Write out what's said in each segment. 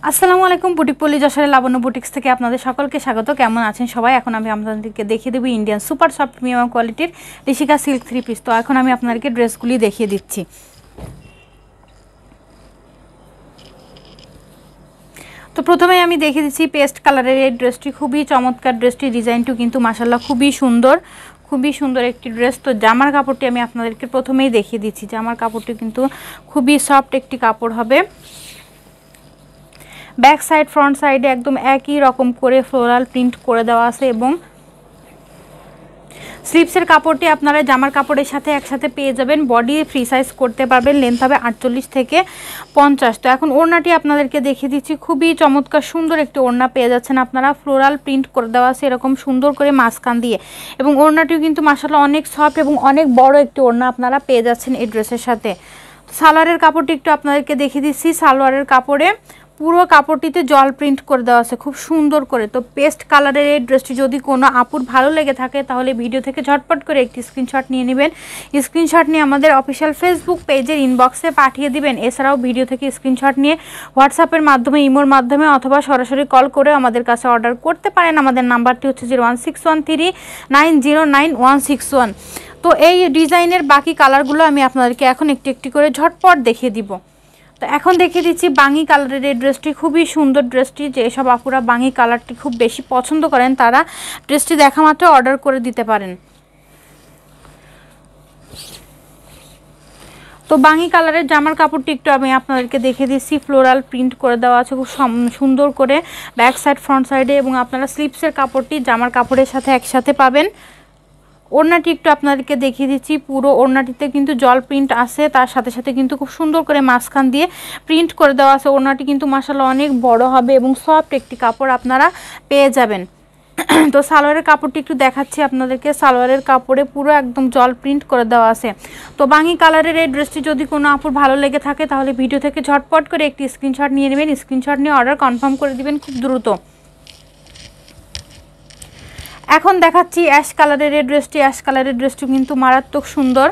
আসসালামু আলাইকুম বুটিক পল্লী যশোরের লাবণ্য বুটিক্স থেকে আপনাদের সকলকে স্বাগত। কেমন আছেন সবাই? এখন আমি আপনাদেরকে দেখিয়ে দেবো ইন্ডিয়ান সুপার সফট প্রিমিয়াম কোয়ালিটির ঋষিকা সিল্ক 3 পিস। তো এখন আমি আপনাদেরকে ড্রেসগুলি দেখিয়ে দিচ্ছি। তো প্রথমে আমি দেখিয়ে দিচ্ছি পেস্ট কালারের এই ড্রেসটি, খুবই চমৎকার ড্রেসটি। ডিজাইনটি কিন্তু মাশাআল্লাহ খুবই সুন্দর একটি ড্রেস। তো জামার কাপড়টি আমি আপনাদেরকে প্রথমেই দেখিয়ে দিচ্ছি। জামার কাপড়টি কিন্তু খুবই সফট একটি কাপড় হবে। ব্যাক সাইড ফ্রন্ট সাইডে একদম একই রকম করে ফ্লোরাল প্রিন্ট করে দেওয়া আছে এবং স্লিভসের কাপড়টি আপনারা জামার কাপড়ের সাথে একসাথে পেয়ে যাবেন। বডি ফ্রি সাইজ করতে পারবেন, লেন্থ হবে 48 থেকে 50। তো এখন ওড়নাটি আপনাদেরকে দেখিয়ে দিচ্ছি। খুবই চমৎকার সুন্দর একটি ওড়না পেয়ে যাচ্ছেন আপনারা, ফ্লোরাল প্রিন্ট করে দেওয়া আছে এরকম সুন্দর করে মাঝখান দিয়ে, এবং ওড়নাটিও কিন্তু মাশাআল্লাহ অনেক সফট এবং অনেক বড় একটি ওড়না আপনারা পেয়ে যাচ্ছেন এই ড্রেসের সাথে। সালোয়ারের কাপড়টি একটু আপনাদেরকে দেখিয়ে দিচ্ছি। সালোয়ারের কাপড়ে পুরো কাপড়টিতে জল প্রিন্ট করে দেওয়া আছে খুব সুন্দর করে। তো পেস্ট কালারের এই ড্রেসটি যদি কোনো আপুর ভালো লেগে থাকে তাহলে ভিডিও থেকে ঝটপট করে একটি স্ক্রিনশট নিয়ে নেবেন। স্ক্রিনশট নিয়ে আমাদের অফিসিয়াল ফেসবুক পেজের ইনবক্সে পাঠিয়ে দিবেন। এছাড়াও ভিডিও থেকে স্ক্রিনশট নিয়ে হোয়াটসঅ্যাপের মাধ্যমে, ইমোর মাধ্যমে অথবা সরাসরি কল করে আমাদের কাছে অর্ডার করতে পারেন। আমাদের নাম্বারটি হচ্ছে 01613909161। তো এই ডিজাইনের বাকি কালারগুলো আমি আপনাদেরকে এখন একটি একটি করে ঝটপট দেখিয়ে দিব। তো এখন দেখিয়ে দিচ্ছি বাঙ্গি কালারের এই ড্রেসটি। খুবই সুন্দর ড্রেসটি। যেসব আপুরা বাঙ্গি কালারটি খুব বেশি পছন্দ করেন তারা ড্রেসটি দেখা মাত্র অর্ডার করে দিতে পারেন। তো বাঙ্গি কালারের জামার কাপড়টি একটু আমি আপনাদেরকে দেখিয়ে দিচ্ছি। ফ্লোরাল প্রিন্ট করে দেওয়া আছে খুব সুন্দর করে ব্যাক সাইড ফ্রন্ট সাইডে, এবং আপনারা স্লিভসের কাপড়টি জামার কাপড়ের সাথে একসাথে পাবেন। ওড়নাটি একটু আপনাদেরকে দেখিয়ে দিচ্ছি। পুরো ওড়নাটিতে কিন্তু জল প্রিন্ট আছে, তার সাথে সাথে কিন্তু খুব সুন্দর করে মাঝখান দিয়ে প্রিন্ট করে দেওয়া আছে। ওড়নাটি কিন্তু মাশাআল্লাহ অনেক বড় হবে এবং সফট একটি কাপড় আপনারা পেয়ে যাবেন। তো সালোয়ারের কাপড়টি একটু দেখাচ্ছি আপনাদেরকে। সালোয়ারের কাপড়ে পুরো একদম জল প্রিন্ট করে দেওয়া আছে। তো বাঙ্গি কালারের এই ড্রেসটি যদি কোনো আপুর ভালো লেগে থাকে তাহলে ভিডিও থেকে ঝটপট করে একটি স্ক্রিনশট নিয়ে নেবেন। স্ক্রিনশট নিয়ে অর্ডার কনফার্ম করে দিবেন খুব দ্রুত। এখন দেখাচ্ছি অ্যাশ কালারের এই ড্রেসটি। অ্যাশ কালারের ড্রেসটি কিন্তু মারাত্মক সুন্দর।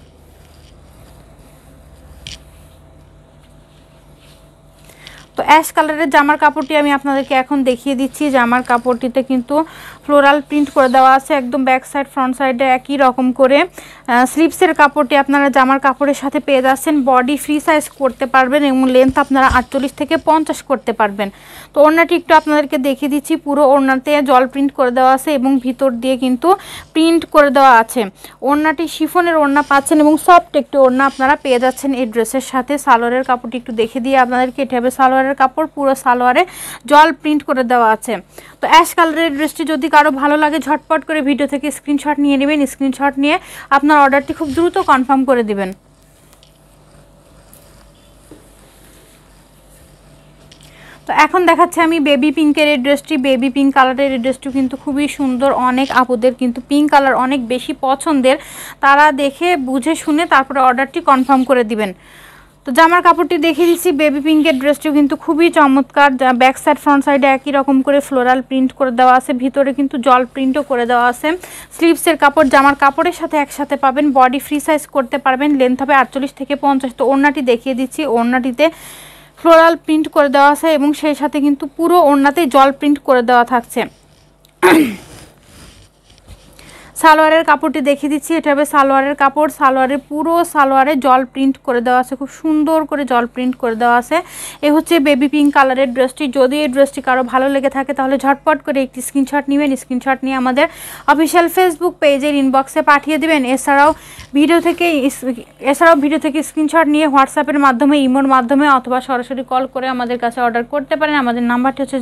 তো অ্যাশ কালারের জামার কাপড়টি আমি আপনাদেরকে এখন দেখিয়ে দিচ্ছি। জামার কাপড়টিতে কিন্তু ফ্লোরাল প্রিন্ট করে দেওয়া আছে একদম ব্যাক সাইড ফ্রন্ট সাইডে একই রকম করে। স্লিভসের কাপড়টি আপনারা জামার কাপড়ের সাথে পেয়ে যাচ্ছেন। বডি ফ্রি সাইজ করতে পারবেন এবং লেন্থ আপনারা 48 থেকে 50 করতে পারবেন। তো ওড়নাটি একটু আপনাদেরকে দেখিয়ে দিচ্ছি। পুরো ওড়নাতে জল প্রিন্ট করে দেওয়া আছে এবং ভিতর দিয়ে কিন্তু প্রিন্ট করে দেওয়া আছে। ওড়নাটি শিফনের ওড়না পাচ্ছেন এবং সফট একটি ওড়না আপনারা পেয়ে যাচ্ছেন এই ড্রেসের সাথে। সালোয়ারের কাপড়টি একটু দেখে দিয়ে আপনাদেরকে, এটা হবে সালোয়ারের কাপড়, পুরো সালোয়ারে জল প্রিন্ট করে দেওয়া আছে। তো অ্যাশ কালারের ড্রেসটি যদি কারো ভালো লাগে ঝটপট করে ভিডিও থেকে স্ক্রিনশট নিয়ে নেবেন। স্ক্রিনশট নিয়ে আপনার অর্ডারটি খুব দ্রুত কনফার্ম করে দিবেন। তো এখন দেখাচ্ছি আমি বেবি পিঙ্কের এই ড্রেসটি। বেবি পিঙ্ক কালারের এই ড্রেসটি কিন্তু খুবই সুন্দর। অনেক আপুদের কিন্তু পিঙ্ক কালার অনেক বেশি পছন্দের, তারা দেখে বুঝে শুনে তারপরে অর্ডারটি কনফার্ম করে দিবেন। তো জামার কাপড়টি দেখিয়ে দিচ্ছি। বেবি পিঙ্কের ড্রেসটিও কিন্তু খুবই চমৎকার। ব্যাক সাইড ফ্রন্ট সাইডে একই রকম করে ফ্লোরাল প্রিন্ট করে দেওয়া আছে, ভিতরে কিন্তু জল প্রিন্টও করে দেওয়া আছে। স্লিভসের কাপড় জামার কাপড়ের সাথে একসাথে পাবেন। বডি ফ্রি সাইজ করতে পারবেন, লেন্থ হবে 48 থেকে 50। তো ওড়নাটি দেখিয়ে দিচ্ছি। ওড়নাটিতে ফ্লোরাল প্রিন্ট করে দেওয়া আছে এবং সেই সাথে কিন্তু পুরো ওড়নাতেই জল প্রিন্ট করে দেওয়া থাকছে। সালোয়ারের কাপড়টি দেখিয়ে দিচ্ছি। এটা হবে সালোয়ারের কাপড়। সালোয়ারের পুরো সালোয়ারে জল প্রিন্ট করে দেওয়া আছে, খুব সুন্দর করে জল প্রিন্ট করে দেওয়া আছে। এ হচ্ছে বেবি পিঙ্ক কালারের ড্রেসটি। যদি এই ড্রেসটি কারো ভালো লেগে থাকে তাহলে ঝটপট করে একটি স্ক্রিনশট নেবেন। স্ক্রিনশট নিয়ে আমাদের অফিসিয়াল ফেসবুক পেজের ইনবক্সে পাঠিয়ে দেবেন। এছাড়াও ভিডিও থেকে স্ক্রিনশট নিয়ে হোয়াটসঅ্যাপের মাধ্যমে, ইমোর মাধ্যমে অথবা সরাসরি কল করে আমাদের কাছে অর্ডার করতে পারেন। আমাদের নাম্বারটি হচ্ছে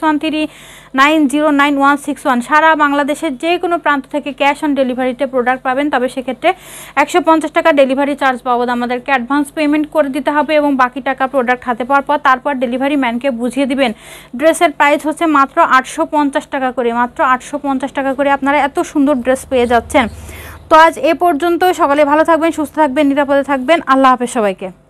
01613909161। সারা বাংলাদেশের যে কোনো প্রান্ত থেকে ক্যাশ অন ডেলিভারিতে প্রোডাক্ট পাবেন, তবে সেক্ষেত্রে 150 টাকা ডেলিভারি চার্জ বাবদ আমাদেরকে অ্যাডভান্স পেমেন্ট করে দিতে হবে এবং বাকি টাকা প্রোডাক্ট হাতে পাওয়ার পর তারপর ডেলিভারি ম্যানকে বুঝিয়ে দিবেন। ড্রেসের প্রাইস হচ্ছে মাত্র 850 টাকা করে। মাত্র 850 টাকা করে আপনারা এত সুন্দর ড্রেস পেয়ে যাচ্ছেন। তো আজ এ পর্যন্ত। সকালে ভালো থাকবেন, সুস্থ থাকবেন, নিরাপদে থাকবেন। আল্লাহ হাফেজ সবাইকে।